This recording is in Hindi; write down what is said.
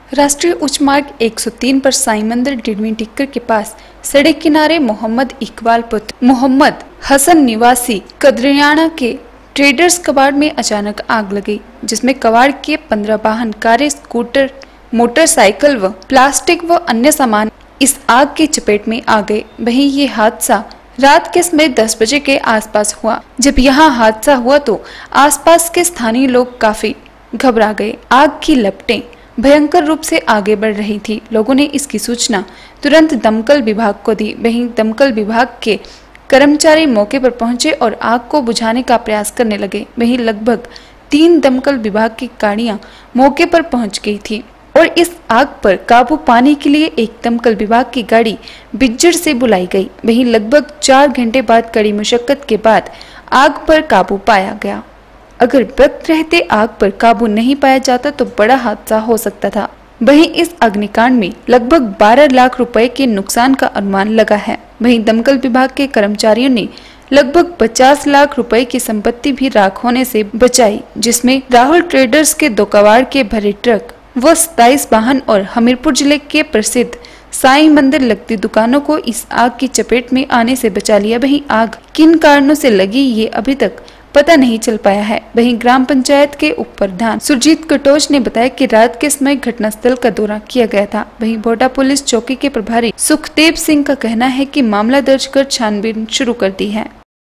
राष्ट्रीय उच्च मार्ग 103 पर साईं मंदिर डिडवी टिक्कर के पास सड़क किनारे मोहम्मद इकबाल पुत्र मोहम्मद हसन निवासी कदरियाना के ट्रेडर्स कबाड़ में अचानक आग लगी, जिसमें कबाड़ के 15 वाहन, कारें, स्कूटर, मोटरसाइकिल व प्लास्टिक व अन्य सामान इस आग की चपेट में आ गए। वहीं ये हादसा रात के समय 10 बजे के आसपास हुआ। जब यहाँ हादसा हुआ तो आसपास के स्थानीय लोग काफी घबरा गए। आग की लपटें भयंकर रूप से आगे बढ़ रही थी। लोगों ने इसकी सूचना तुरंत दमकल विभाग को दी। वहीं दमकल विभाग के कर्मचारी मौके पर पहुंचे और आग को बुझाने का प्रयास करने लगे। वहीं लगभग 3 दमकल विभाग की गाड़ियां मौके पर पहुंच गई थी और इस आग पर काबू पाने के लिए एक दमकल विभाग की गाड़ी बिज्जर से बुलाई गई। वहीं लगभग 4 घंटे बाद कड़ी मशक्कत के बाद आग पर काबू पाया गया। अगर वक्त रहते आग पर काबू नहीं पाया जाता तो बड़ा हादसा हो सकता था। वहीं इस अग्निकांड में लगभग 12 लाख रुपए के नुकसान का अनुमान लगा है। वहीं दमकल विभाग के कर्मचारियों ने लगभग 50 लाख रुपए की संपत्ति भी राख होने से बचाई, जिसमें राहुल ट्रेडर्स के 2 कबाड़ के भरे ट्रक व 27 वाहन और हमीरपुर जिले के प्रसिद्ध साईं मंदिर लगती दुकानों को इस आग की चपेट में आने से बचा लिया। वहीं आग किन कारणों से लगी ये अभी तक पता नहीं चल पाया है। वहीं ग्राम पंचायत के उप प्रधान सुरजीत कटोच ने बताया कि रात के समय घटनास्थल का दौरा किया गया था। वहीं भोटा पुलिस चौकी के प्रभारी सुखदेव सिंह का कहना है कि मामला दर्ज कर छानबीन शुरू कर दी है।